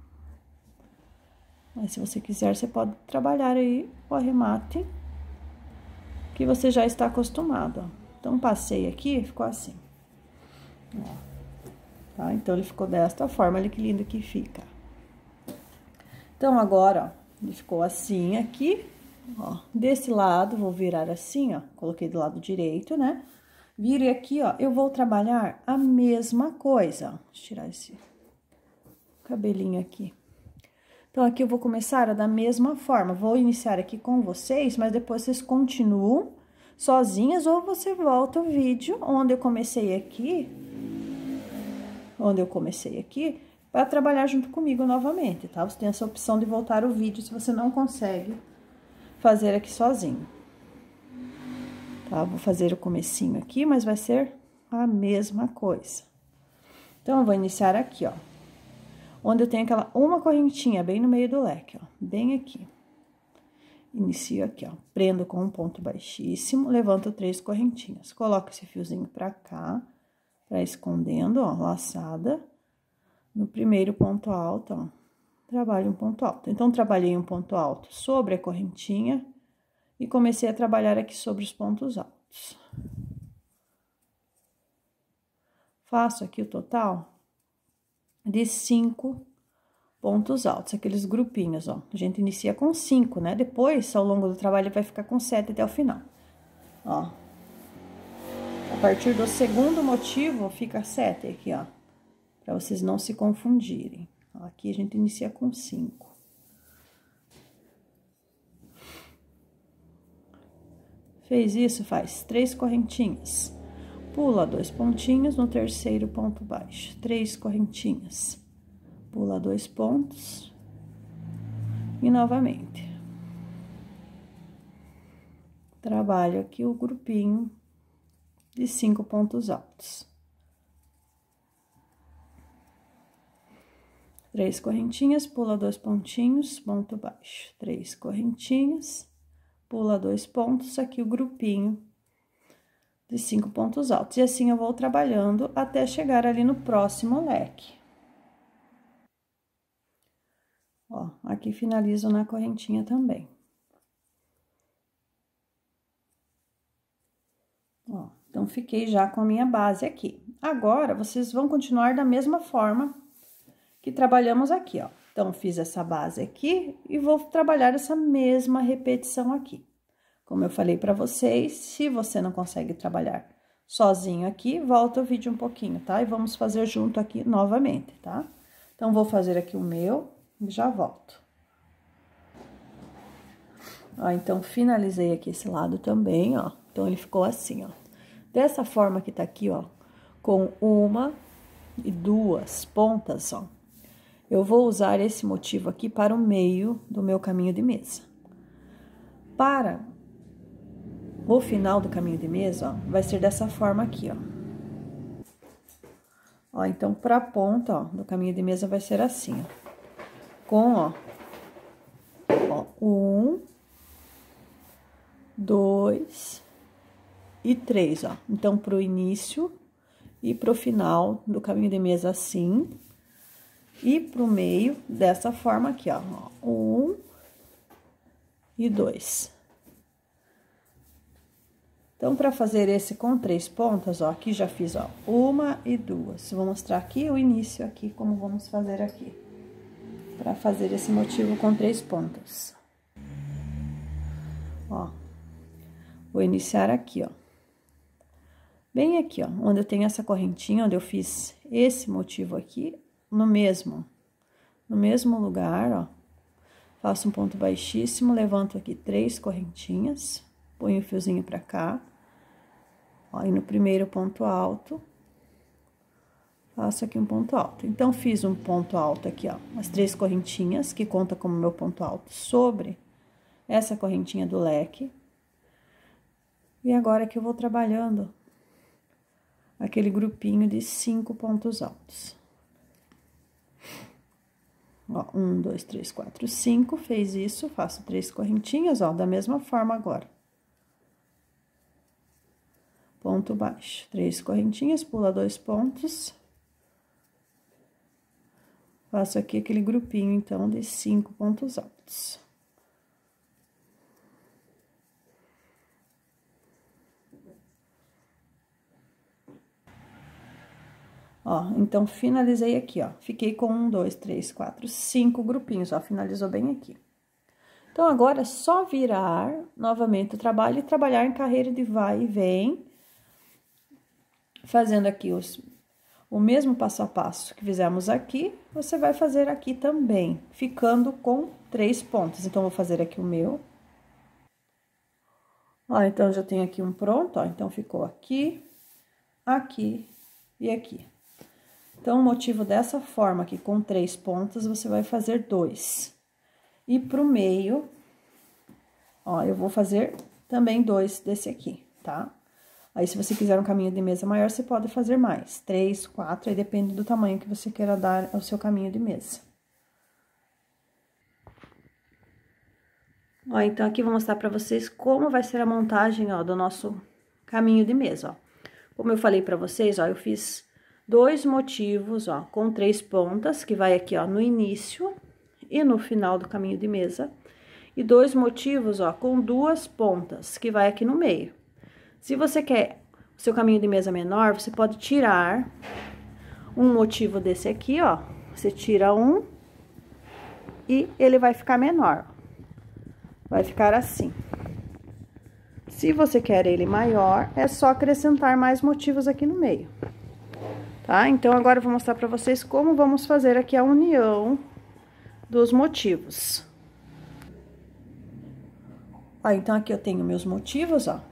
Mas se você quiser, você pode trabalhar aí o arremate que você já está acostumado, ó. Então, passei aqui, ficou assim. Ó, tá? Então, ele ficou desta forma, olha que lindo que fica. Então, agora, ó, ele ficou assim aqui. Ó, desse lado, vou virar assim, ó, coloquei do lado direito, né? Vire aqui, ó, eu vou trabalhar a mesma coisa, ó. Deixa eu tirar esse cabelinho aqui. Então, aqui eu vou começar da mesma forma, vou iniciar aqui com vocês, mas depois vocês continuam sozinhas ou você volta o vídeo onde eu comecei aqui, para trabalhar junto comigo novamente, tá? Você tem essa opção de voltar o vídeo se você não consegue fazer aqui sozinho, tá? Vou fazer o comecinho aqui, mas vai ser a mesma coisa. Então, eu vou iniciar aqui, ó, onde eu tenho aquela uma correntinha bem no meio do leque, ó, bem aqui. Inicio aqui, ó, prendo com um ponto baixíssimo, levanto 3 correntinhas, coloco esse fiozinho pra cá, pra escondendo, ó, laçada, no primeiro ponto alto, ó. Trabalho um ponto alto. Então, trabalhei um ponto alto sobre a correntinha e comecei a trabalhar aqui sobre os pontos altos. Faço aqui o total de 5 pontos altos, aqueles grupinhos, ó. A gente inicia com 5, né? Depois, ao longo do trabalho, vai ficar com 7 até o final. Ó. A partir do segundo motivo, fica 7 aqui, ó. Pra vocês não se confundirem. Aqui a gente inicia com 5. Fez isso, faz 3 correntinhas. Pula 2 pontinhos no terceiro ponto baixo. 3 correntinhas. Pula 2 pontos. E novamente. Trabalho aqui o grupinho de 5 pontos altos. 3 correntinhas, pula 2 pontinhos, ponto baixo. 3 correntinhas, pula 2 pontos, aqui o grupinho de 5 pontos altos. E assim eu vou trabalhando até chegar ali no próximo leque. Ó, aqui finalizo na correntinha também. Ó, então, fiquei já com a minha base aqui. Agora, vocês vão continuar da mesma forma que trabalhamos aqui, ó. Então, fiz essa base aqui e vou trabalhar essa mesma repetição aqui. Como eu falei pra vocês, se você não consegue trabalhar sozinho aqui, volta o vídeo um pouquinho, tá? E vamos fazer junto aqui novamente, tá? Então, vou fazer aqui o meu e já volto. Ó, então, finalizei aqui esse lado também, ó. Então, ele ficou assim, ó. Dessa forma que tá aqui, ó, com 1 e 2 pontas, ó. eu vou usar esse motivo aqui para o meio do meu caminho de mesa. Para o final do caminho de mesa, ó, vai ser dessa forma aqui, ó. Ó, então, pra ponta, ó, do caminho de mesa vai ser assim, ó. Com, ó, 1, 2 e 3, ó. Então, pro início e pro final do caminho de mesa assim. E pro meio, dessa forma aqui, ó. 1 e 2. Então, para fazer esse com 3 pontas, ó, aqui já fiz, ó, 1 e 2. Vou mostrar aqui o início aqui, como vamos fazer aqui. Para fazer esse motivo com 3 pontas. Ó, vou iniciar aqui, ó. Bem aqui, ó, onde eu tenho essa correntinha, onde eu fiz esse motivo aqui, no mesmo lugar, ó. Faço um ponto baixíssimo, levanto aqui 3 correntinhas, ponho o fiozinho pra cá. Ó, e no primeiro ponto alto, faço aqui um ponto alto. Então, fiz um ponto alto aqui, ó, as 3 correntinhas, que conta como meu ponto alto, sobre essa correntinha do leque. E agora que eu vou trabalhando aquele grupinho de 5 pontos altos. Ó, 1, 2, 3, 4, 5, fez isso, faço 3 correntinhas, ó, da mesma forma agora. Ponto baixo, 3 correntinhas, pula 2 pontos. Faço aqui aquele grupinho, então, de 5 pontos altos. Ó, então, finalizei aqui, ó. Fiquei com 1, 2, 3, 4, 5 grupinhos, ó, finalizou bem aqui. Então, agora é só virar novamente o trabalho e trabalhar em carreira de vai e vem, fazendo aqui o mesmo passo a passo que fizemos aqui, você vai fazer aqui também, ficando com 3 pontos. Então, vou fazer aqui o meu. Ó, então, já tenho aqui um pronto, ó, então, ficou aqui, aqui e aqui. Então, o motivo dessa forma aqui, com 3 pontas, você vai fazer 2. E pro meio, ó, eu vou fazer também 2 desse aqui, tá? Aí, se você quiser um caminho de mesa maior, você pode fazer mais. 3, 4, aí depende do tamanho que você queira dar ao seu caminho de mesa. Ó, então, aqui vou mostrar pra vocês como vai ser a montagem, ó, do nosso caminho de mesa, ó. Como eu falei pra vocês, ó, eu fiz 2 motivos, ó, com 3 pontas, que vai aqui, ó, no início e no final do caminho de mesa. E 2 motivos, ó, com 2 pontas, que vai aqui no meio. Se você quer o seu caminho de mesa menor, você pode tirar um motivo desse aqui, ó. Você tira um e ele vai ficar menor. Vai ficar assim. Se você quer ele maior, é só acrescentar mais motivos aqui no meio. Tá? Então, agora eu vou mostrar pra vocês como vamos fazer aqui a união dos motivos. Ó, então, aqui eu tenho meus motivos, ó.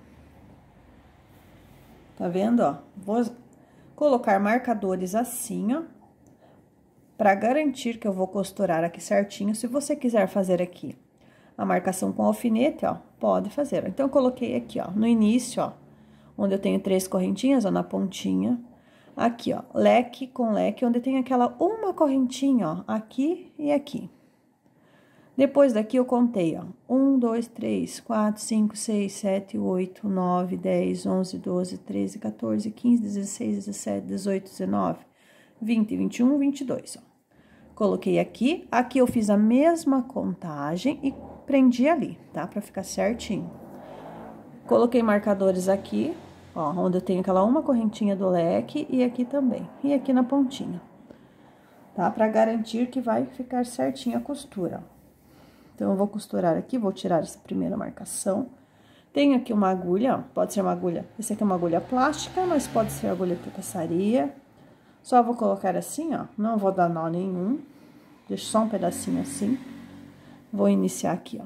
Tá vendo, ó? Vou colocar marcadores assim, ó, pra garantir que eu vou costurar aqui certinho. Se você quiser fazer aqui a marcação com alfinete, ó, pode fazer. Então, eu coloquei aqui, ó, no início, ó, onde eu tenho 3 correntinhas, ó, na pontinha. Aqui, ó, leque com leque, onde tem aquela uma correntinha, ó, aqui e aqui. Depois daqui, eu contei, ó, 1, 2, 3, 4, 5, 6, 7, 8, 9, 10, 11, 12, 13, 14, 15, 16, 17, 18, 19, 20, 21, 22, ó. Coloquei aqui, aqui eu fiz a mesma contagem e prendi ali, tá? Pra ficar certinho. Coloquei marcadores aqui, ó, onde eu tenho aquela uma correntinha do leque e aqui também, e aqui na pontinha, tá? Pra garantir que vai ficar certinho a costura, ó. Então, eu vou costurar aqui, vou tirar essa primeira marcação. Tenho aqui uma agulha, ó, pode ser uma agulha, essa aqui é uma agulha plástica, mas pode ser agulha de tapeçaria. Só vou colocar assim, ó, não vou dar nó nenhum, deixo só um pedacinho assim. Vou iniciar aqui, ó,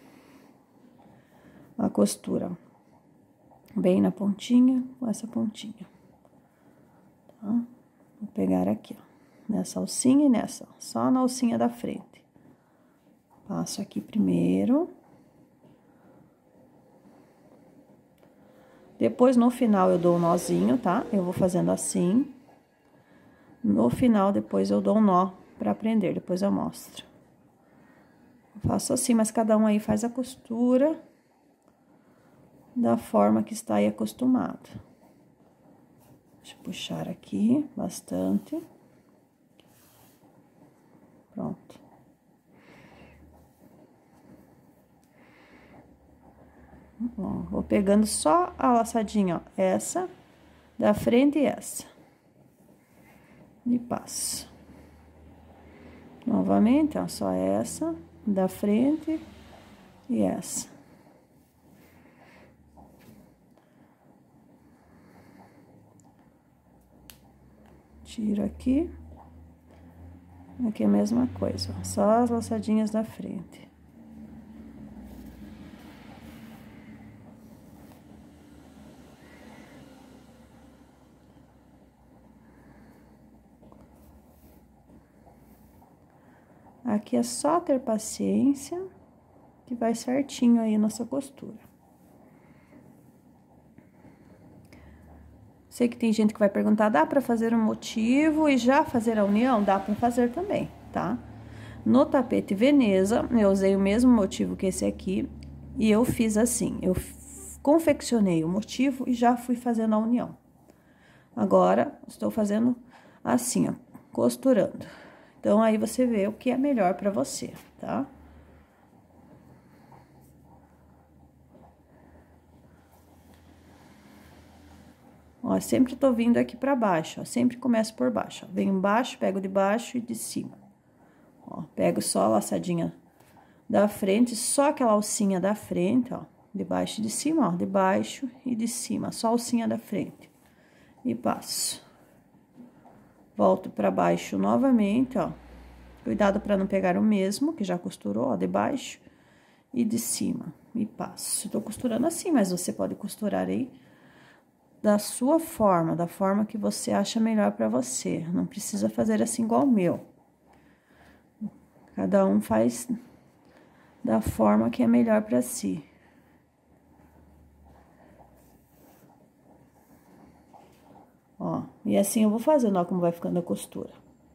a costura, ó, bem na pontinha, com essa pontinha, tá? Vou pegar aqui, ó, nessa alcinha e nessa, ó, só na alcinha da frente. Passo aqui primeiro. Depois, no final, eu dou um nozinho, tá? Eu vou fazendo assim. No final, depois eu dou um nó pra prender, depois eu mostro. Eu faço assim, mas cada um aí faz a costura da forma que está aí acostumado. Deixa eu puxar aqui bastante. Pronto. Ó, vou pegando só a laçadinha, ó, essa da frente e essa. E passo. Novamente, ó, só essa da frente e essa. Tiro aqui. Aqui é a mesma coisa, ó, só as laçadinhas da frente. Aqui é só ter paciência, que vai certinho aí a nossa costura. Sei que tem gente que vai perguntar, dá pra fazer um motivo e já fazer a união? Dá pra fazer também, tá? No tapete Veneza, eu usei o mesmo motivo que esse aqui, e eu fiz assim, eu confeccionei o motivo e já fui fazendo a união. Agora, estou fazendo assim, ó, costurando. Então, aí você vê o que é melhor pra você, tá? Ó, sempre tô vindo aqui pra baixo, ó, sempre começo por baixo, ó. Venho embaixo, pego de baixo e de cima. Ó, pego só a laçadinha da frente, só aquela alcinha da frente, ó, de baixo e de cima, ó, de baixo e de cima, só a alcinha da frente. E passo. Volto pra baixo novamente, ó. Cuidado pra não pegar o mesmo, que já costurou, ó, de baixo e de cima. E passo. Tô costurando assim, mas você pode costurar aí da sua forma, da forma que você acha melhor pra você. Não precisa fazer assim igual o meu. Cada um faz da forma que é melhor pra si. Ó, e assim eu vou fazendo, ó, como vai ficando a costura.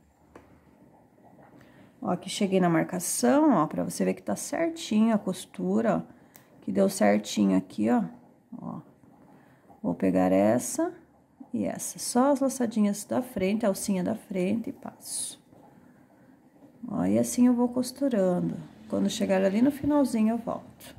Ó, aqui cheguei na marcação, ó, pra você ver que tá certinho a costura, ó, que deu certinho aqui, ó. Ó, vou pegar essa e essa, só as laçadinhas da frente, a alcinha da frente e passo. Ó, e assim eu vou costurando. Quando chegar ali no finalzinho, eu volto.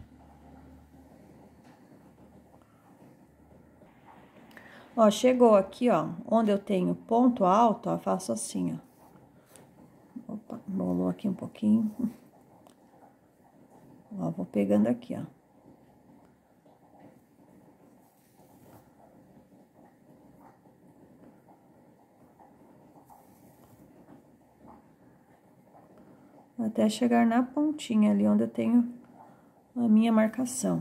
Ó, chegou aqui, ó, onde eu tenho ponto alto, ó, faço assim, ó. Opa, bolou aqui um pouquinho. Ó, vou pegando aqui, ó. Até chegar na pontinha ali, onde eu tenho a minha marcação.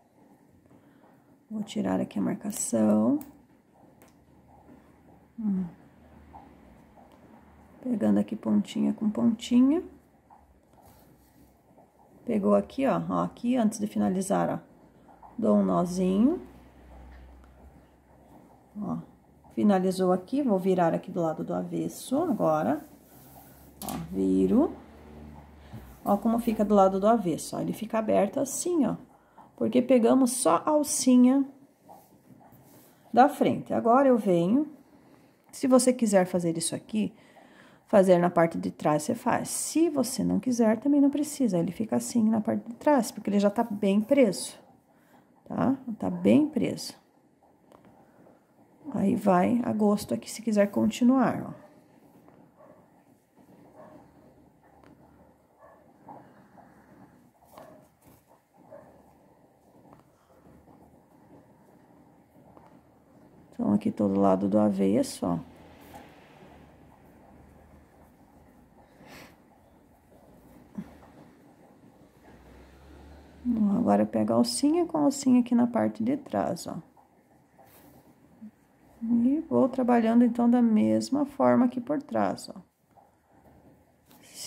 Vou tirar aqui a marcação. Pegando aqui pontinha com pontinha. Pegou aqui, ó, aqui, antes de finalizar, ó, dou um nozinho. Ó, finalizou aqui, vou virar aqui do lado do avesso agora. Ó, viro. Ó, como fica do lado do avesso, ó, ele fica aberto assim, ó, porque pegamos só a alcinha da frente. Agora, eu venho, se você quiser fazer isso aqui, fazer na parte de trás, você faz. Se você não quiser, também não precisa, ele fica assim na parte de trás, porque ele já tá bem preso, tá? Tá bem preso. Aí, vai a gosto aqui, se quiser continuar, ó. Então, aqui todo lado do avesso, ó. Agora, eu pego a alcinha com a alcinha aqui na parte de trás, ó. E vou trabalhando, então, da mesma forma aqui por trás, ó.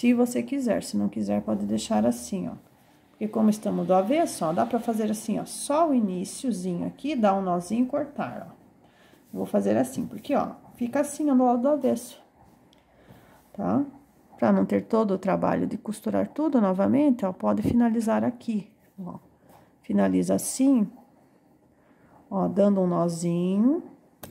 Se você quiser, se não quiser, pode deixar assim, ó. Porque como estamos do avesso, ó, dá pra fazer assim, ó, só o iniciozinho aqui, dar um nozinho e cortar, ó. Vou fazer assim, porque, ó, fica assim, ó, do lado do avesso, tá? Pra não ter todo o trabalho de costurar tudo novamente, ó, pode finalizar aqui, ó. Finaliza assim, ó, dando um nozinho.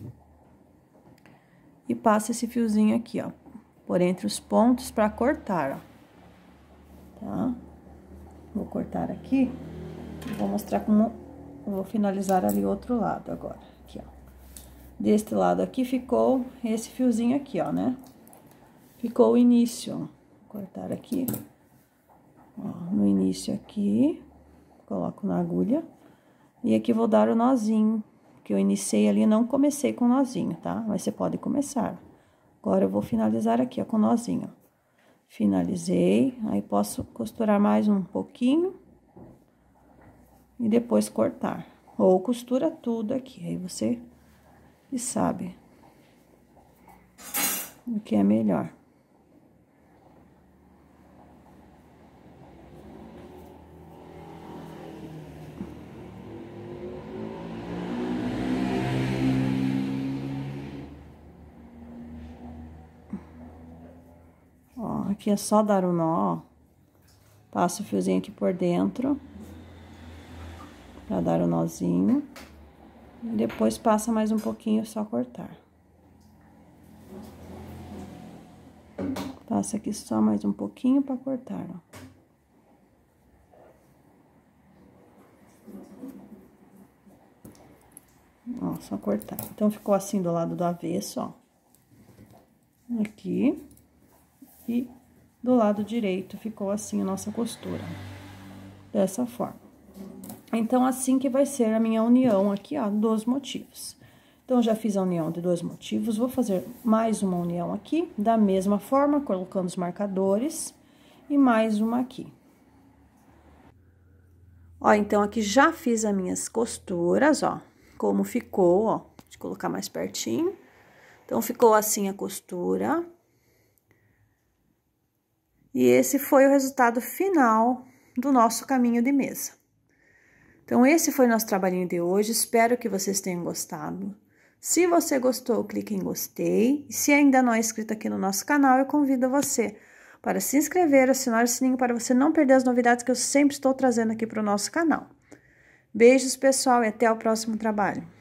E passa esse fiozinho aqui, ó, por entre os pontos pra cortar, ó. Tá? Vou cortar aqui e vou mostrar como eu vou finalizar ali o outro lado agora. Aqui, ó. Deste lado aqui ficou esse fiozinho aqui, ó, né? Ficou o início, ó. Vou cortar aqui, ó, no início aqui, coloco na agulha. E aqui vou dar o nozinho, que eu iniciei ali, não comecei com nozinho, tá? Mas você pode começar. Agora, eu vou finalizar aqui, ó, com nozinho. Finalizei, aí posso costurar mais um pouquinho. E depois cortar. Ou costura tudo aqui, aí você sabe o que é melhor. Ó, aqui é só dar o nó, ó. Passo o fiozinho aqui por dentro, pra dar o nozinho. E depois passa mais um pouquinho, só cortar. Passa aqui só mais um pouquinho pra cortar, ó. Ó, só cortar. Então, ficou assim do lado do avesso, ó. Aqui. E do lado direito ficou assim a nossa costura. Dessa forma. Então, assim que vai ser a minha união aqui, ó, dos motivos. Então, já fiz a união de 2 motivos, vou fazer mais uma união aqui, da mesma forma, colocando os marcadores, e mais uma aqui. Ó, então, aqui já fiz as minhas costuras, ó, como ficou, ó, deixa eu colocar mais pertinho. Então, ficou assim a costura. E esse foi o resultado final do nosso caminho de mesa. Então, esse foi o nosso trabalhinho de hoje, espero que vocês tenham gostado. Se você gostou, clique em gostei. E se ainda não é inscrito aqui no nosso canal, eu convido você para se inscrever, acionar o sininho para você não perder as novidades que eu sempre estou trazendo aqui para o nosso canal. Beijos, pessoal, e até o próximo trabalho.